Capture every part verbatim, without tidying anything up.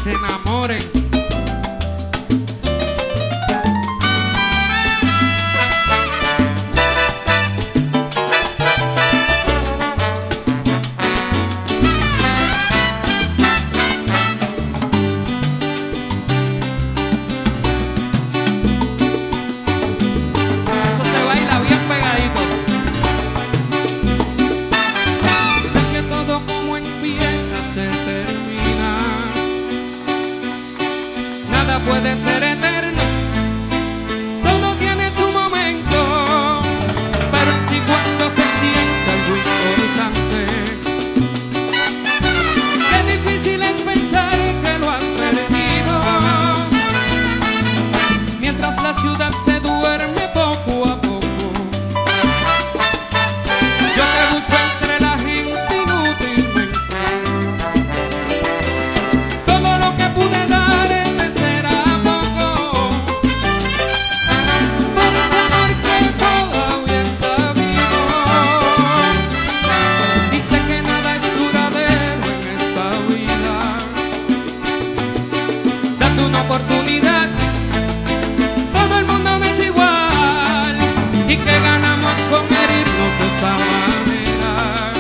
se enamoren. Eso se baila bien pegadito. Sé que todo como empieza se termina. Nada puede ser eterno, todo tiene su momento, pero en sí cuando se siente algo importante, qué difícil es pensar que lo has perdido. Mientras la ciudad se duerme poco a poco, yo te busco entre la gente inútilmente. Todo lo que pude darte será poco, por este amor que todavía está vivo. Dice que nada es duradero en esta vida. Date una oportunidad, todo el mundo no es igual. ¿Y qué ganamos con herirnos de esta manera?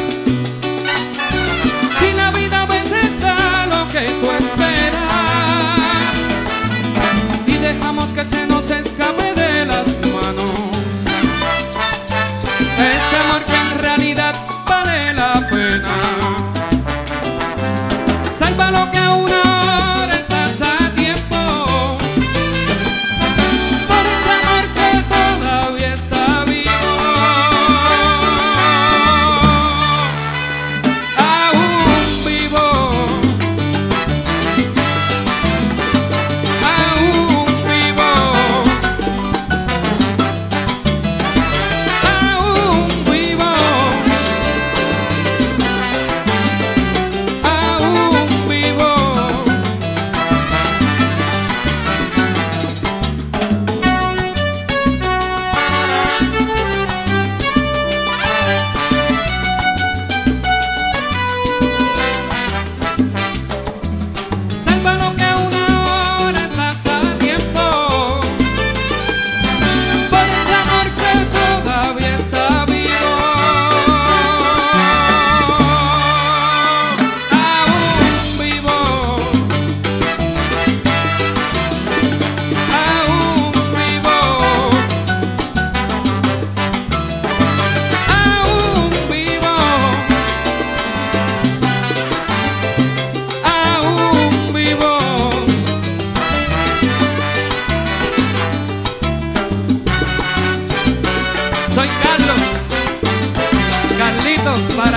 Si la vida a veces da lo que tú esperas y dejamos que se nos escape de las manos este amor que en realidad vale la pena. Salva lo que aún ahora estás a tiempo, por este amor que todavía está vivo. Aún vivo, aún vivo, aún vivo, aún vivo. Salva lo que aún ahora estás a tiempo, por este amor que todavía está vivo. Aún vivo, aún vivo, aún vivo, aún vivo. Soy Carlos, Carlitos, para